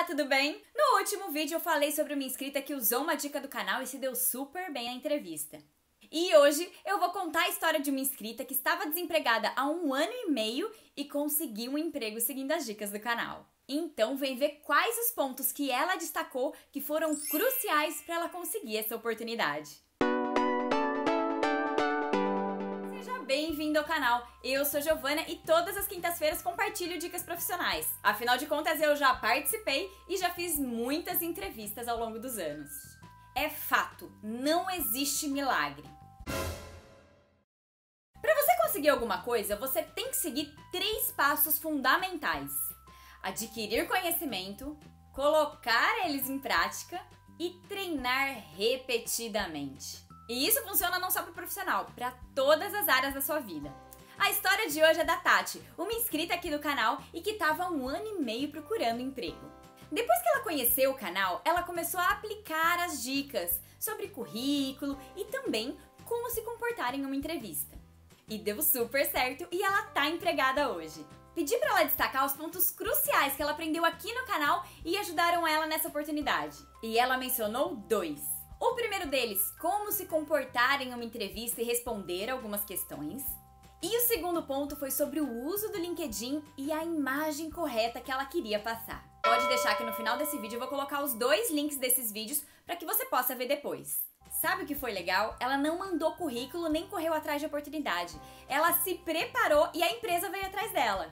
tudo bem? No último vídeo eu falei sobre uma inscrita que usou uma dica do canal e se deu super bem na entrevista. E hoje eu vou contar a história de uma inscrita que estava desempregada há 1 ano e meio e conseguiu um emprego seguindo as dicas do canal. Então vem ver quais os pontos que ela destacou que foram cruciais para ela conseguir essa oportunidade. Bem-vindo ao canal, eu sou Giovana e todas as quintas-feiras compartilho dicas profissionais. Afinal de contas, eu já participei e já fiz muitas entrevistas ao longo dos anos. É fato, não existe milagre. Para você conseguir alguma coisa, você tem que seguir 3 passos fundamentais: adquirir conhecimento, colocar eles em prática e treinar repetidamente. E isso funciona não só para o profissional, para todas as áreas da sua vida. A história de hoje é da Tati, uma inscrita aqui do canal e que estava há 1 ano e meio procurando emprego. Depois que ela conheceu o canal, ela começou a aplicar as dicas sobre currículo e também como se comportar em uma entrevista. E deu super certo e ela tá empregada hoje. Pedi para ela destacar os pontos cruciais que ela aprendeu aqui no canal e ajudaram ela nessa oportunidade. E ela mencionou 2. O primeiro deles, como se comportar em uma entrevista e responder algumas questões. E o segundo ponto foi sobre o uso do LinkedIn e a imagem correta que ela queria passar. Pode deixar que no final desse vídeo eu vou colocar os 2 links desses vídeos para que você possa ver depois. Sabe o que foi legal? Ela não mandou currículo nem correu atrás de oportunidade. Ela se preparou e a empresa veio atrás dela.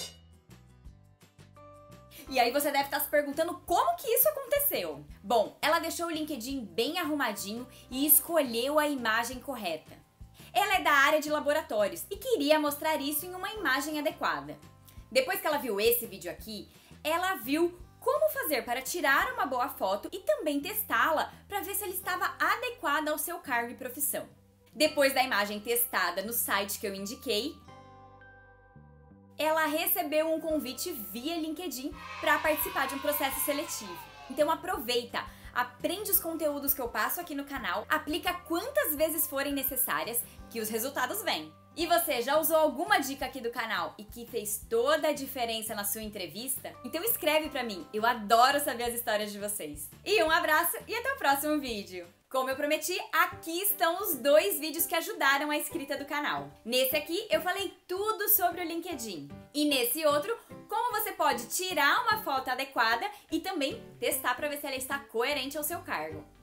E aí você deve estar se perguntando como que isso aconteceu. Bom, ela deixou o LinkedIn bem arrumadinho e escolheu a imagem correta. Ela é da área de laboratórios e queria mostrar isso em uma imagem adequada. Depois que ela viu esse vídeo aqui, ela viu como fazer para tirar uma boa foto e também testá-la para ver se ela estava adequada ao seu cargo e profissão. Depois da imagem testada no site que eu indiquei, ela recebeu um convite via LinkedIn para participar de um processo seletivo. Então aproveita, aprende os conteúdos que eu passo aqui no canal, aplica quantas vezes forem necessárias que os resultados vêm. E você já usou alguma dica aqui do canal e que fez toda a diferença na sua entrevista? Então escreve pra mim, eu adoro saber as histórias de vocês. E um abraço e até o próximo vídeo! Como eu prometi, aqui estão os 2 vídeos que ajudaram a inscrita do canal. Nesse aqui eu falei tudo sobre o LinkedIn. E nesse outro, como você pode tirar uma foto adequada e também testar para ver se ela está coerente ao seu cargo.